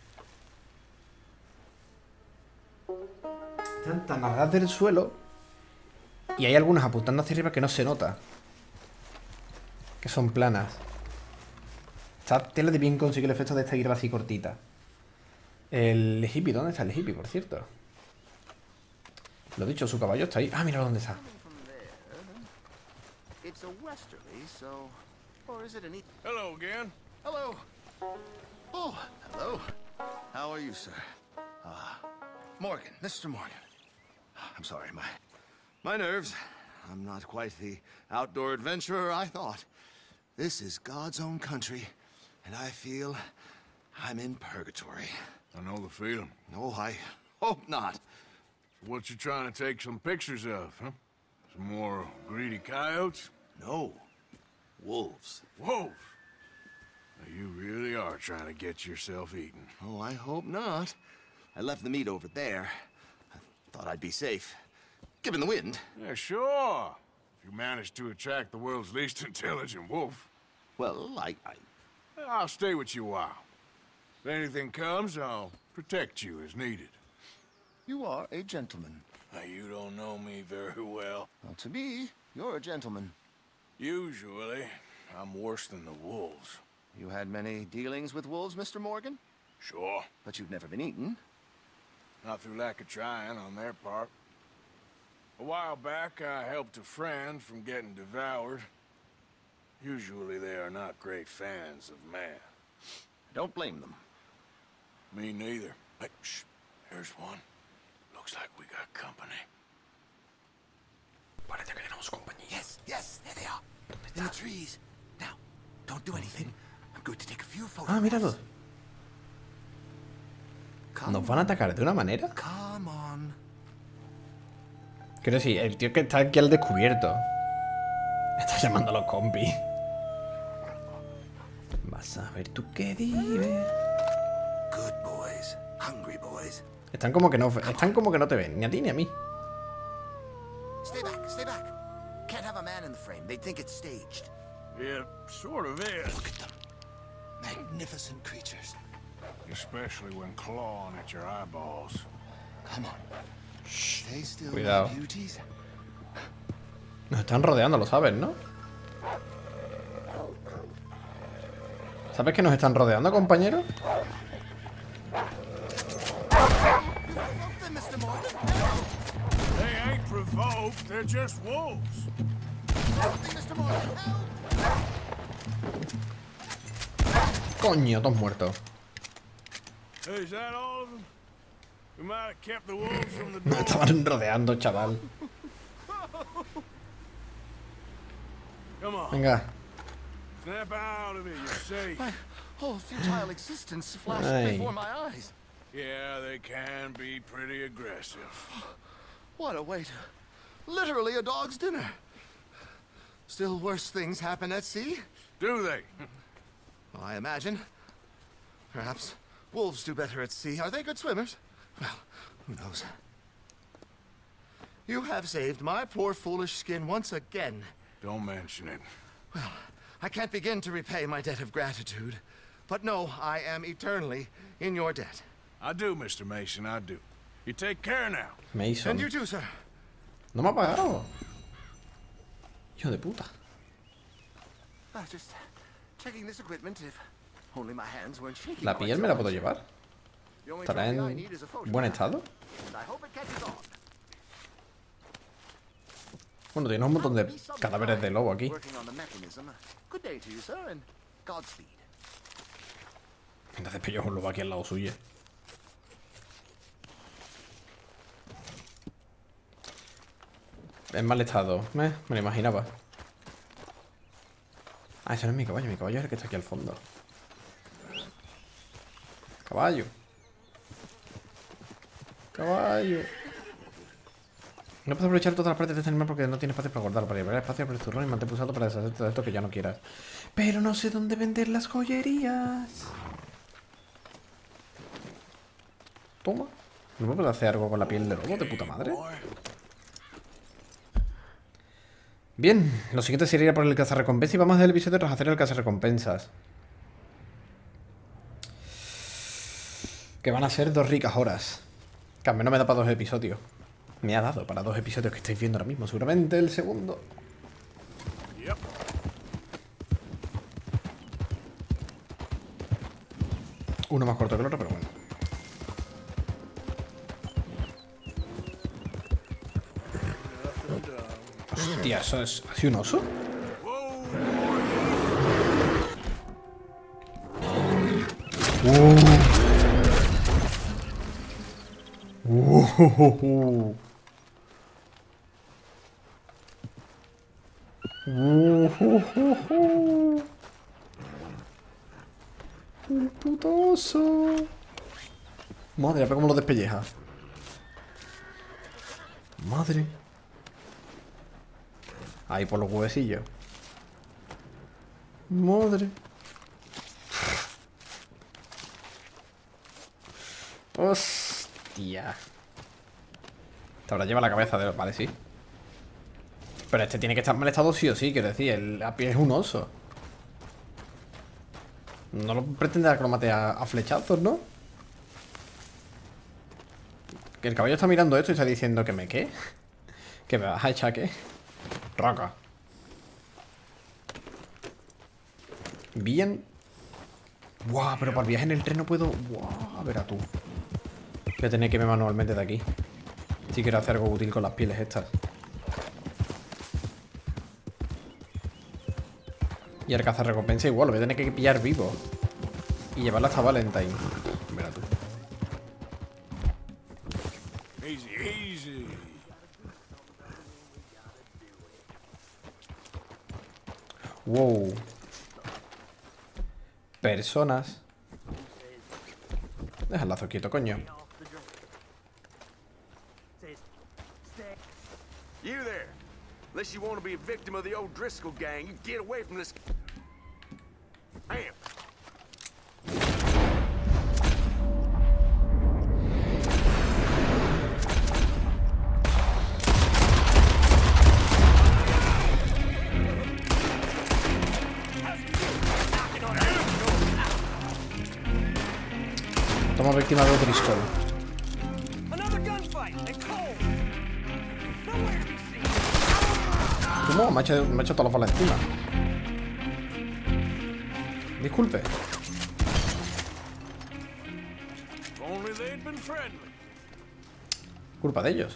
Están tan a ras del suelo. Y hay algunas apuntando hacia arriba que no se nota. Que son planas. Está tela de bien conseguir el efecto de esta hierba así cortita. El hippie, ¿dónde está el hippie, por cierto? Lo dicho, su caballo está ahí. Ah, mira dónde está. Hello again. Hello. Oh, hello. How are you, sir? Ah, Morgan, Mister Morgan. I'm sorry, my my nerves. I'm not quite the outdoor adventurer I thought. This is God's own country, and I feel I'm in purgatory. I know the feeling. No, I hope not. What you trying to take some pictures of, huh? Some more greedy coyotes? No. Wolves. Wolves? Now, you really are trying to get yourself eaten. Oh, I hope not. I left the meat over there. I thought I'd be safe. Given the wind. Yeah, sure. If you manage to attract the world's least intelligent wolf. Well, I... I... I'll stay with you a while. If anything comes, I'll protect you as needed. You are a gentleman. Now, you don't know me very well. Well, to me, you're a gentleman. Usually, I'm worse than the wolves. You had many dealings with wolves, Mister Morgan? Sure. But you've never been eaten. Not through lack of trying on their part. A while back, I helped a friend from getting devoured. Usually they are not great fans of man. Don't blame them. Me neither. Hey, shh. Here's one. Looks like we got company. Parece que tenemos compañía. Yes, yes, there they are. In the trees. Now, don't do anything. I'm going to take a few photographs. Ah, míralo. ¿Nos van a atacar de una manera? Come on. Quiero decir, el tío que está aquí al descubierto está llamando a los compis. Vas a ver tú qué dices. Good boys. Hungry boys. Están como que no, están como que no te ven, ni a ti ni a mí. Stay back, stay back. Can't have a man in the frame. They think it's staged. It sort of is. Look at them. Magnificent creatures. Especially when clawing at your eyeballs. Come on. Shh. They still Cuidado. my beauties. Nos están rodeando, lo sabes, ¿no? ¿Sabes que nos están rodeando, compañero? They ain't provoked, they're just wolves. Coño, todos muertos. Is that all of them? We might have kept the wolves from the Nos door. estaban rodeando, chaval. Come on, Venga. snap out of it, you're safe. My whole futile existence flashed Ay. before my eyes. Yeah, they can be pretty aggressive. What a way to... Literally a dog's dinner. Still worse things happen at sea? Do they? Well, I imagine. Perhaps wolves do better at sea. Are they good swimmers? Well, who knows? You have saved my poor foolish skin once again. Don't mention it. Well, I can't begin to repay my debt of gratitude. But no, I am eternally in your debt. I do, Mister Mason, I do. You take care now. Mason. And you too, sir. No me ha pagado. Hijo de puta. Ah, just checking this equipment if only my hands weren't shaking. ¿La quite piel so me la much. puedo llevar? The only ¿Estará trophy I en need is a photograph, buen estado? and I hope it catches on. Bueno, tienes un montón de cadáveres de lobo aquí. Working on the mechanism. Good day to you, sir, and Godspeed. Entonces pillo un lobo aquí al lado suyo. En mal estado. Me, me lo imaginaba. Ah, ese no es mi caballo. Mi caballo es el que está aquí al fondo. Caballo. Caballo. No puedes aprovechar todas las partes de este animal porque no tienes espacio para guardarlo. Para liberar espacio para el turrón y mantén pulsado para deshacer todo esto que ya no quieras. Pero no sé dónde vender las joyerías. Toma. ¿No me puedo hacer algo con la piel de lobo de puta madre? Bien, lo siguiente sería ir por el cazarrecompensa y vamos a hacer el episodio tras hacer el cazarrecompensas. Que van a ser dos ricas horas. Que al menos me da para dos episodios. Me ha dado para dos episodios que estáis viendo ahora mismo. Seguramente el segundo. Yep. Uno más corto que el otro, pero bueno. Hostia, ¿eso es así un oso? Uh. Uh. Uh. Un puto oso. Madre, pero cómo lo despelleja. Madre. Ahí por los huesillos. Madre. Hostia. Te habrá llevado la cabeza de... Vale, sí. Pero este tiene que estar en mal estado sí o sí. Quiero decir, el, la piel es un oso. No lo pretenderá que lo mate a, a flechazos, ¿no? Que el caballo está mirando esto y está diciendo que me qué. Que me vas a echar qué. Roca. Bien. Buah, pero para el viaje en el tren no puedo. Buah, a ver a tú. Voy a tener que irme manualmente de aquí. Sí quiero hacer algo útil con las pieles estas. Y el cazarrecompensa igual, lo voy a tener que pillar vivo. Y llevarlo hasta Valentine. Mira tú. Easy, easy. Wow. Personas. Deja el lazo quieto, coño. You there. Unless you want to be a victim of the old Driscoll gang, you get away from this. Bam. Toma víctima de Driscoll. ¿Cómo? Me ha hecho, me ha hecho todas las balas encima. Disculpe. Only they'd been friendly. Culpa de ellos.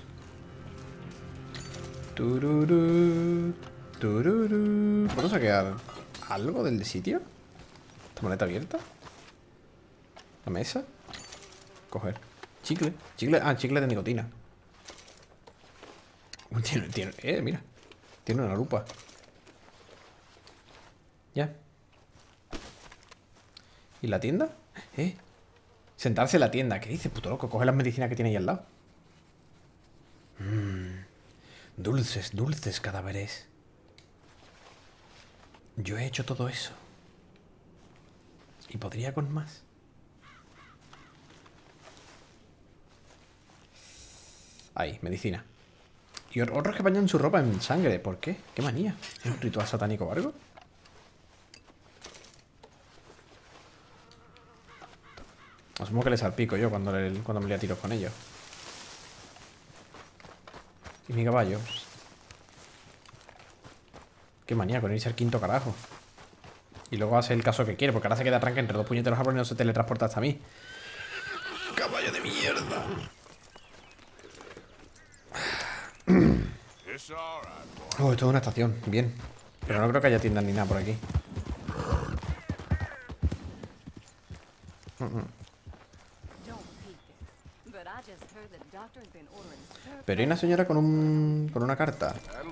Tururú, tururú. ¿Puedo saquear algo del sitio? ¿Esta maleta abierta? ¿La mesa? Coger. Chicle. Chicle. Ah, chicle de nicotina. Uy, Tiene, tiene, eh, mira. Tiene una lupa. Ya. ¿Y la tienda? Eh. Sentarse en la tienda. ¿Qué dice, puto loco? Coge las medicinas que tiene ahí al lado. Mmm. Dulces, dulces cadáveres. Yo he hecho todo eso. Y podría con más. Ahí, medicina. Y otros que bañan su ropa en sangre. ¿Por qué? ¿Qué manía? ¿Es un ritual satánico o algo? Asumo que les salpico yo cuando, le, cuando me lía tiros con ellos. Y mi caballo. Qué manía con irse al quinto carajo. Y luego hace el caso que quiere, porque ahora se queda tranca entre dos puñeteros árboles y no se teletransporta hasta mí. ¡Caballo de mierda! Oh, esto es una estación. Bien. Pero no creo que haya tiendas ni nada por aquí. Mm -mm. Pero hay una señora con un... con una carta.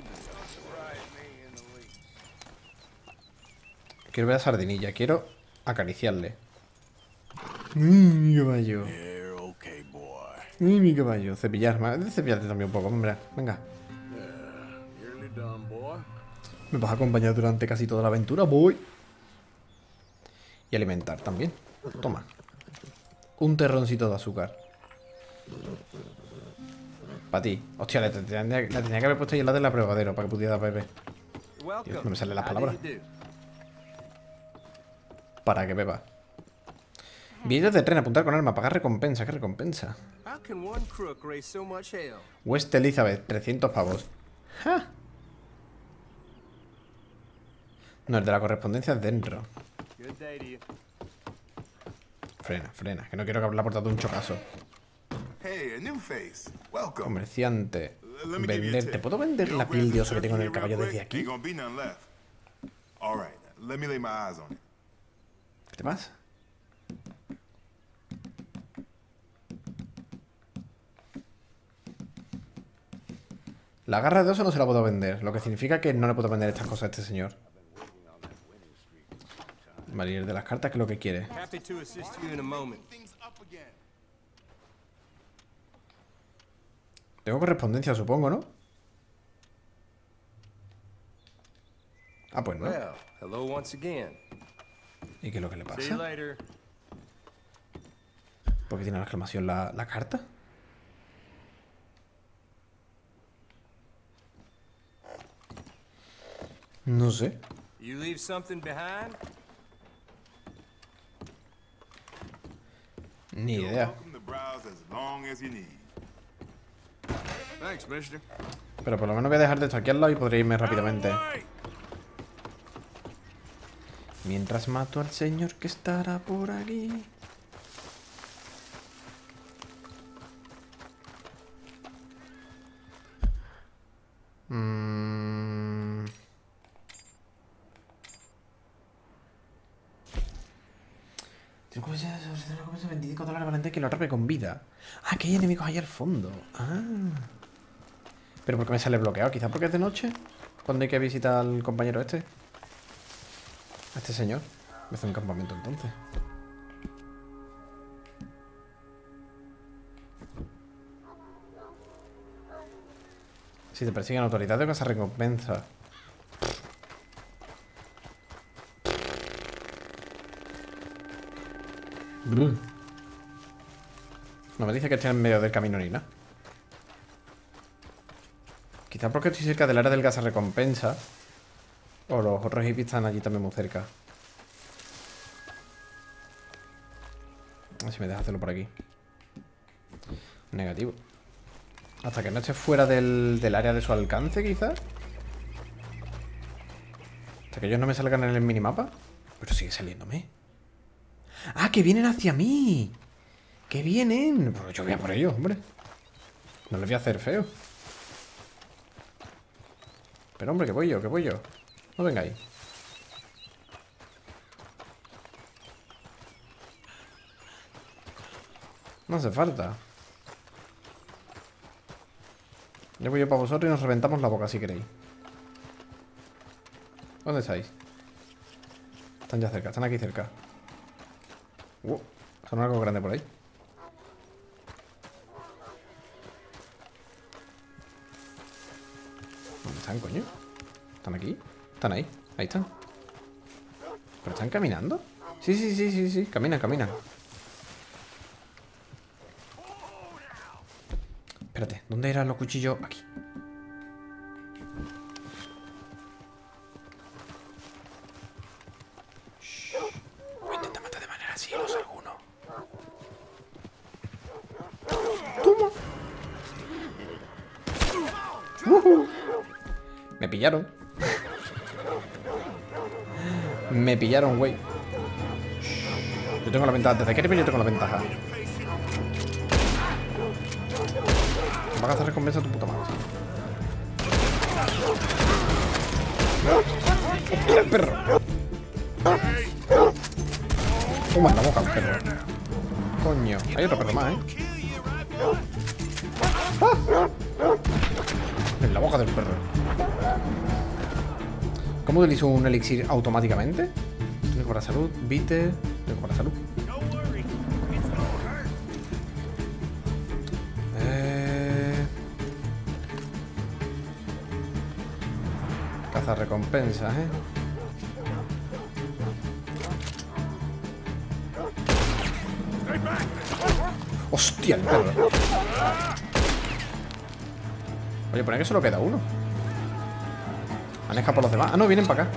Quiero ver a Sardinilla. Quiero acariciarle. ¡Mmm, mi caballo! ¡Mmm, mi caballo! Cepillar. Cepillarte también un poco. Mira, venga. Me vas a acompañar durante casi toda la aventura. Voy. Y alimentar también. Toma. Un terroncito de azúcar. Para ti. Hostia, le tenía, le tenía que haber puesto helado en la pruebadero para que pudiera beber. Dios, no me salen las palabras. Para que beba. Billetes de tren, apuntar con arma, pagar recompensa. ¿Qué recompensa? West Elizabeth, trescientos pavos. ¡Ja! No, el de la correspondencia es dentro. Frena, frena, que no quiero que abra la puerta de un chocazo. Comerciante. Vender. ¿Te puedo vender la piel de oso que tengo en el caballo desde aquí? ¿Qué te pasa? La garra de oso no se la puedo vender, lo que significa que no le puedo vender estas cosas a este señor. Vale, y el de las cartas, ¿qué es lo que quiere? Tengo correspondencia, supongo, ¿no? Ah, pues no. ¿Y qué es lo que le pasa? ¿Por qué tiene la exclamación la, la carta? No sé. Ni idea. Pero por lo menos voy a dejar de esto aquí al lado y podré irme rápidamente. Mientras mato al señor que estará por aquí. veinticinco dólares valente que lo atrape con vida. Ah, que hay enemigos ahí al fondo. Ah. ¿Pero por qué me sale bloqueado? Quizás porque es de noche. Cuando hay que visitar al compañero este. A este señor. Me hace un campamento entonces. Si te persiguen autoridades, vas a recompensa. Brr. No me dice que estoy en medio del camino ni nada. Quizás porque estoy cerca del área del gas a recompensa. O los otros hippies están allí también muy cerca. A ver si me deja hacerlo por aquí. Negativo. Hasta que no esté fuera del, del área de su alcance, quizás. Hasta que ellos no me salgan en el minimapa. Pero sigue saliéndome. ¡Ah, que vienen hacia mí! ¡Que vienen! Pues yo voy a por ellos, hombre. No les voy a hacer feo. Pero hombre, que voy yo, que voy yo. No vengáis. No hace falta. Yo voy yo para vosotros y nos reventamos la boca si queréis. ¿Dónde estáis? Están ya cerca, están aquí cerca. Uh, son algo grande por ahí. ¿Dónde están, coño? ¿Están aquí? ¿Están ahí? Ahí están. ¿Pero están caminando? Sí, sí, sí, sí, sí. Caminan, caminan. Espérate, ¿dónde eran los cuchillos? Aquí. Shh. Voy a intentar matar de manera sigilosa alguno. ¡Toma! Uh-huh. Me pillaron. Me pillaron, güey. Yo tengo la ventaja. Desde que yo tengo la ventaja. Vas a hacer recompensa a tu puta madre. ¡Hostia, el perro! Toma en la boca el perro. Coño, hay otro perro más, ¿eh? ¡Ah! En la boca del perro. ¿Cómo utilizo un elixir automáticamente? Tengo para salud, bitter. Tengo para salud. Caza recompensas, ¿eh? ¡Hostia, el perro! Oye, pone que solo queda uno. Han escapado los demás. Ah, no, vienen para acá.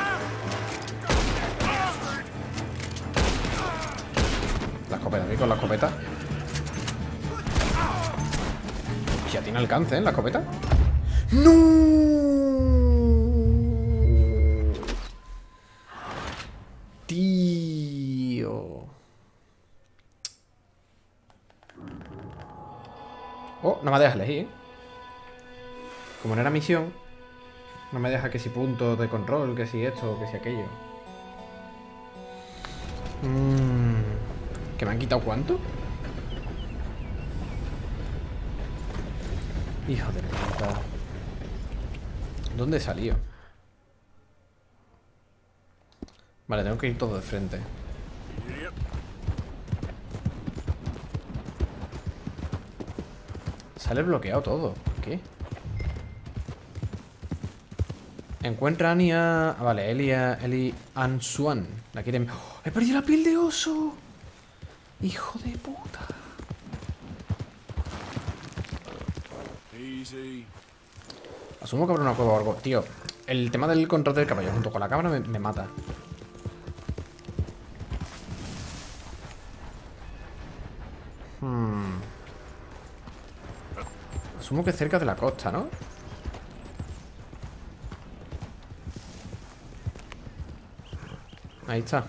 La escopeta, aquí con la escopeta. Ya tiene alcance, ¿eh? La escopeta. ¡No! Tío. Oh, no me deja elegir, ¿eh? Como no era misión, no me deja que si puntos de control, que si esto, que si aquello. Mm, ¿Que me han quitado cuánto? Hijo de puta. ¿Dónde he salido? Vale, tengo que ir todo de frente. Sale bloqueado todo. ¿Qué? Encuentra a Ania. Ah, vale, Elia, Eli Ansuan. La quieren. ¡Oh! ¡He perdido la piel de oso! ¡Hijo de puta! Asumo que habrá una cueva o algo. Tío, el tema del control del caballo junto con la cámara me, me mata. Hmm. Asumo que cerca de la costa, ¿no? Ahí está.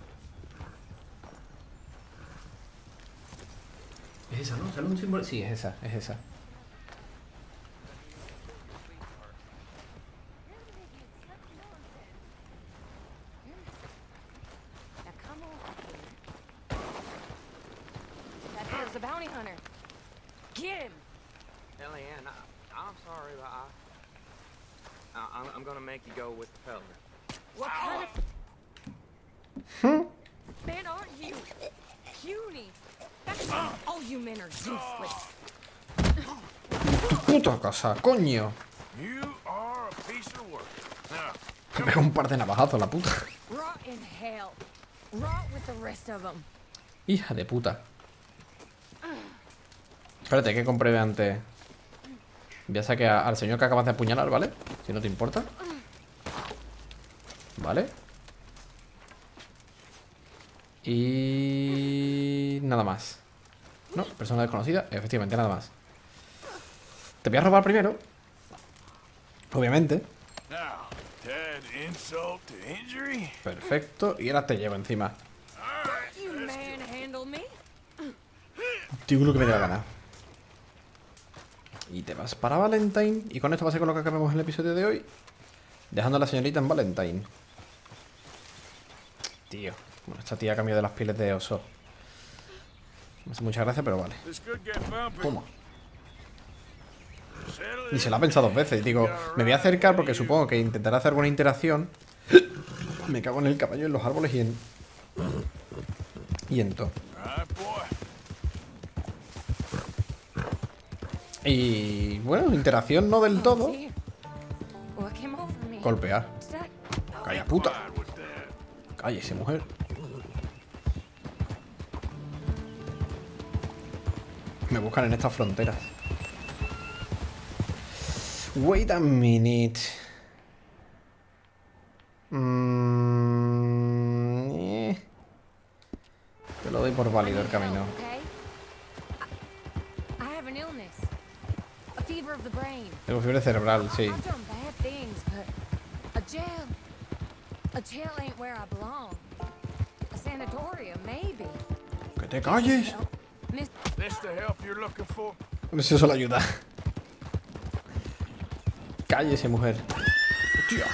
¿Es esa, no? ¿Sale un símbolo? Sí, es esa, es esa. Get him. Eliane, I, I'm sorry, but I, I, I'm, I'm gonna make you go with the fella. What kind of man are you? Puny. That's all you men are useless. Puta casa, coño. You are a piece of work. Now, Me pega un par de navajazos, la puta. Rot in hell. Rot with the rest of them. Hija de puta. Espérate, que compruebe antes. Voy a sacar al señor que acabas de apuñalar, ¿vale? Si no te importa. Vale. Y... nada más. No, persona desconocida. Efectivamente, nada más. Te voy a robar primero. Obviamente. now, tad insult to injury. Perfecto. Y ahora te llevo encima. You manhandle me. Digo lo que me dé la gana. Y te vas para Valentine. Y con esto va a ser con lo que acabemos en el episodio de hoy. Dejando a la señorita en Valentine. Tío. Bueno, esta tía cambió de las pieles de oso. Me hace mucha gracia, pero vale. This could get bumpy. Toma. Settle Y se la ha pensado dos veces. Digo, me voy a acercar porque supongo que intentará hacer alguna interacción. Me cago en el caballo, en los árboles y en... Y en todo. Right, boy. Y... bueno, interacción no del todo. Dear. What came over me? Golpear. That- Calla, puta. Fine with that. Cállese, mujer. Me buscan en estas fronteras. Wait a minute. Mm, eh. Te lo doy por válido el camino. Okay? I, I have an illness. A fever of the brain. Tengo fiebre cerebral, sí. I've done bad things, but a jail. A jail ain't where I belong. A sanatorium, maybe. ¡Que te calles! Help. Miss This the help you're looking for? A ver si eso le ayuda. Cállese, mujer. Hostia.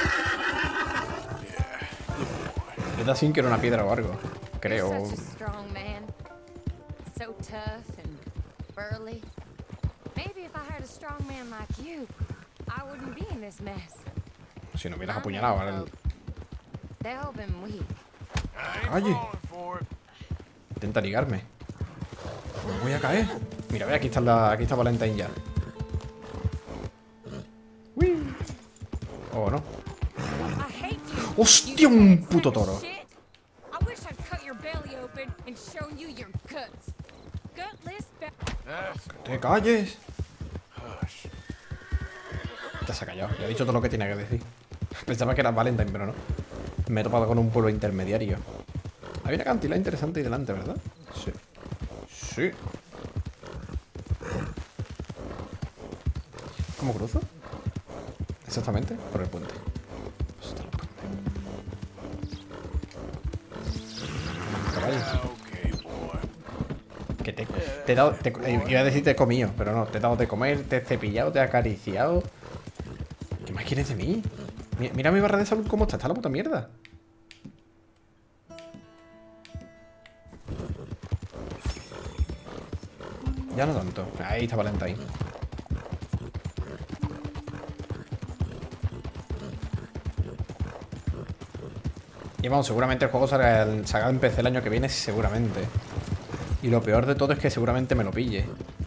Le da sin que era una piedra o algo. Creo. You're such a strong man. So tough and burly. Maybe if I had a strong man like you, I wouldn't be in this mess. Si no hubieras apuñalado. ¿Vale? They've all been weak. I ain't Calle. falling for it. Intenta ligarme. Me voy a caer. Mira, ve, aquí está, la, aquí está Valentine ya. Uy. Oh, no. I hate you. ¡Hostia, un puto toro! Shit. I wish I'd cut your belly open and shown you your guts. Gutless ba- That's ¡Te calles! hush. Ya se ha callado. Ya ha dicho todo lo que tenía que decir. Pensaba que era Valentine, pero no. Me he topado con un pueblo intermediario. Hay una cantidad interesante ahí delante, ¿verdad? Sí. Sí. ¿Cómo cruzo? Exactamente, por el puente. Hostia, el puente. Caballo. Okay, boy. Que te, te he dado. Te, eh, iba a decir te he comido, pero no. Te he dado de comer, te he cepillado, te he acariciado. ¿Qué más quieres de mí? Mira, mira mi barra de salud cómo está. Está la puta mierda. Ya no tanto. Ahí está Valentine. Y vamos, seguramente el juego salga, el- salga en P C el año que viene, seguramente. Y lo peor de todo es que seguramente me lo pille.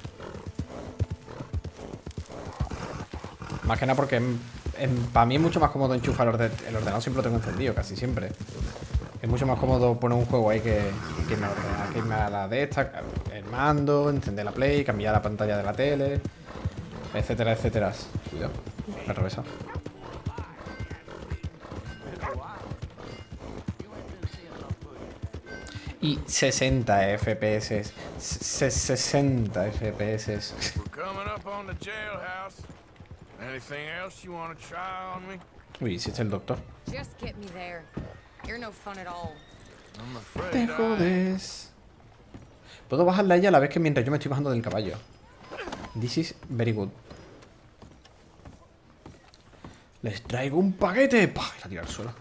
Más que nada porque en- en- para mí es mucho más cómodo enchufar el, orde- el ordenador, siempre lo tengo encendido, casi siempre. Es mucho más cómodo poner un juego ahí que, que irme a, ordenar, que irme a la de esta, el mando, encender la Play, cambiar la pantalla de la tele, etcétera, etcétera. Cuidado, me he atravesado. Y sesenta F P S. Se- sesenta F P S. We're coming up on the jailhouse. Anything else you want to try on me? Uy, si es el doctor. Just get me there. You're no fun at all. I'm afraid Te I... jodes. Puedo bajarla a ella a la vez que mientras yo me estoy bajando del caballo. This is very good. Les traigo un paquete. ¡Pah! Y la tira al suelo.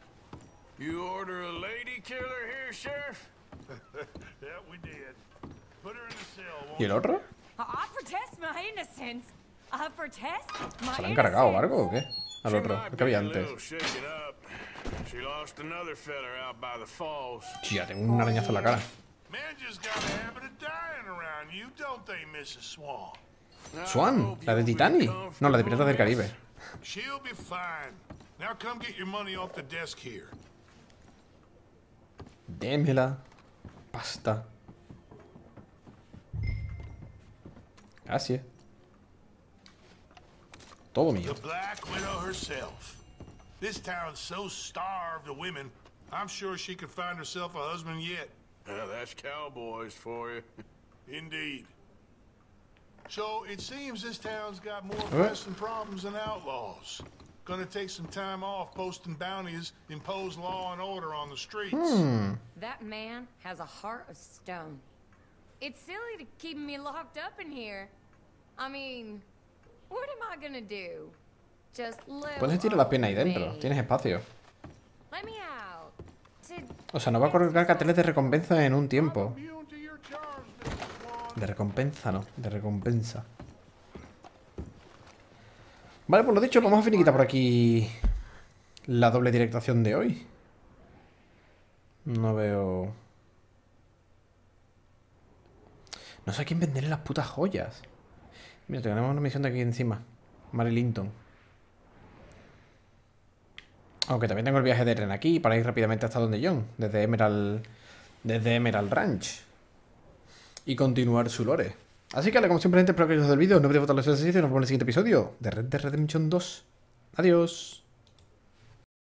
You order a lady killer here, Sheriff? Yeah, we did. ¿Y el otro? I protest my innocence. I protest my ¿Se lo han cargado o innocence. algo o qué? Al otro, el que había antes. She lost another feller out by the falls. Tía, tengo un arañazo en la cara. Men just got a habit of dying around you, don't they, missus Swan? Swan, la de Titanic. No, la de Piratas del Caribe. She'll be fine. Now come get your money off the desk here. Démela. Pasta. Gracias. Todo mío. The Black Widow herself. This town's so starved of women, I'm sure she could find herself a husband yet. Yeah, that's cowboys for you. Indeed. So it seems this town's got more What? pressing problems than outlaws. Gonna take some time off posting bounties, impose law and order on the streets. Hmm. That man has a heart of stone. It's silly to keep me locked up in here. I mean, what am I gonna do? Just live. Puedes estirar la pierna ahí dentro. me. Tienes espacio. Let me out. To O sea, no va a colgar carteles de recompensa en un tiempo. De recompensa, no. De recompensa. Vale, pues lo dicho, vamos a finiquitar por aquí la doble directación de hoy. No veo... No sé a quién venderle las putas joyas. Mira, tenemos una misión de aquí encima. Mary Linton. Aunque también tengo el viaje de tren aquí para ir rápidamente hasta donde John. Desde Emerald... Desde Emerald Ranch. Y continuar su lore. Así que, como siempre, gente, espero que os haya gustado el vídeo. No olvidéis votar los ejercicios y nos vemos en el siguiente episodio de Red Dead Redemption dos. Adiós.